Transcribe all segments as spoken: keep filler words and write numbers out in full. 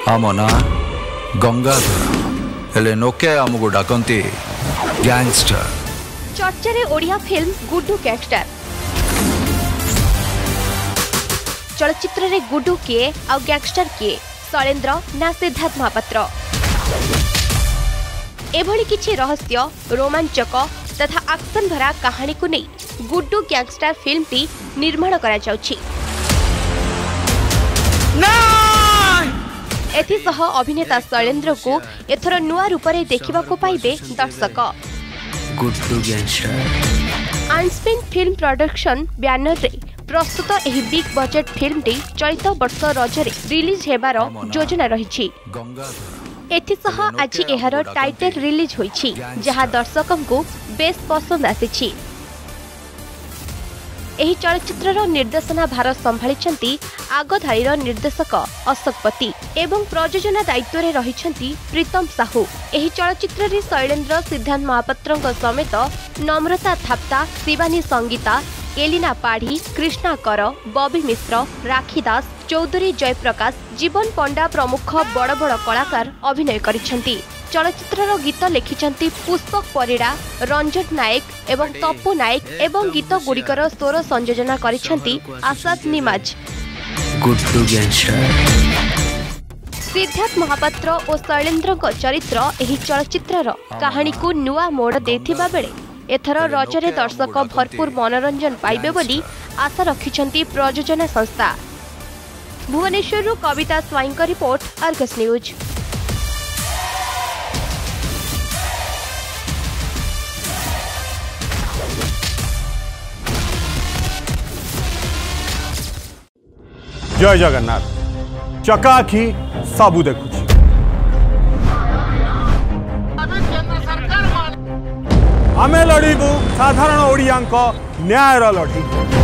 आम ना गंगाधर हेले नोके आमको डाकती गैंगस्टर। चर्चा ओडिया फिल्म गुड्डू गैंगस्टर। चलचित्र रे गुड्डू किए आ गैंगस्टर किए शैलेंद्र ना सिद्धार्थ महापात्र। एभली किछि रहस्य रोमांचक तथा एक्शन भरा कहानी को नहीं गुड्डू गैंगस्टर फिल्म टी निर्माण करा जाउछि। एथिसह अभिनेता शैलेंद्र को एथर नुआ रूप में देखा पाइबे दर्शक। गुड्डू गैंगस्टर आनस्पिन फिल्म प्रोडक्शन बैनर रे प्रस्तुत एही बिग बजेट फिल्म टी चलित वर्ष रजरे रिलीज हेबार योजना रही। एथिसह आज एहार टाइटल रिलीज होईछि जहां दर्शकों को बेस पसंद आसीछि। एही चलचित्रर निर्देशना भार संभाळिछंती आगधारीर निर्देशक अशोक पति एवं प्रयोजना दायित्व रे रहिछंती प्रीतम साहू। एही चलचित्र रे शैलेंद्र सिद्धांत महापात्रଙ୍କ समेत नम्रता थाप्ता, शिवानी संगीता, एलिना पाढ़ी, कृष्णा कर, बबी मिश्र, राखी दास, चौधरी जयप्रकाश, जीवन पंडा प्रमुख बड़ बड़ कलाकार अभिनय करिछंती। चलचित्रर गीत लिखिछंती पुष्पक परिड़ा, रंजन नायक एवं तपु नायक एवं गीत गुड़िकर स्वर संयोजना करिछंती आसाद निमाज। गुड्डू गैंगस्टर सिद्धार्थ महापात्र और शैलेंद्र चरित्र एही चलचित्रर कहानी को नुआ मोड़ देथिबा बेले एथर रजरे दर्शक भरपूर मनोरंजन पाइबे बोली आशा रखिछंती प्रयोजना संस्था। भुवनेश्वर कविता स्वाईं का रिपोर्ट, अर्गस न्यूज। जय जगन्नाथ। चकाखी सबू देखु आमे लड़बू साधारण ओडिया न्यायर लड़ी।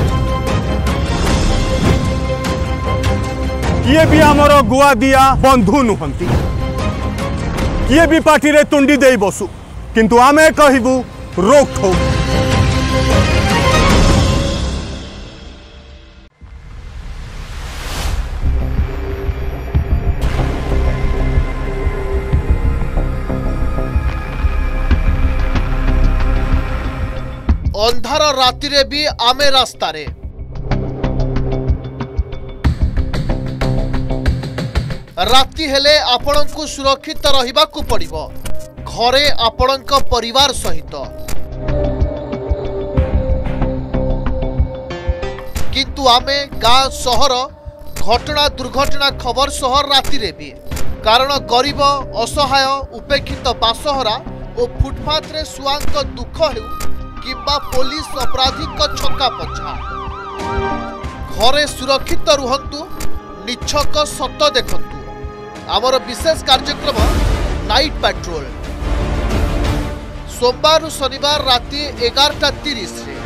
किए भी आमर गुआ दिया बंधु नुहंती, किए भी पार्टी रे तुंडी दे बसु, किंतु आमे कहबू रोक ठोक। अंधार राति रे भी आमे रास्ता रे राति हेले आपणको सुरक्षित रहिबाकू पड़िबो घरे आपणक परिवार सहित। किंतु आमे गाँ सहर घटना दुर्घटना खबर सहर राति रे भी कारण गरीब असहाय उपेक्षित बासहरा और फुटपाथ रे सुआंक दुख हेउ किंबा पुलिस अपराधी छक्का पछा घरे सुरक्षित रुहंतु, निछक सत देखंतु। आमर विशेष कार्यक्रम नाइट पेट्रोल सोमवार शनिवार राति एगारटा तीस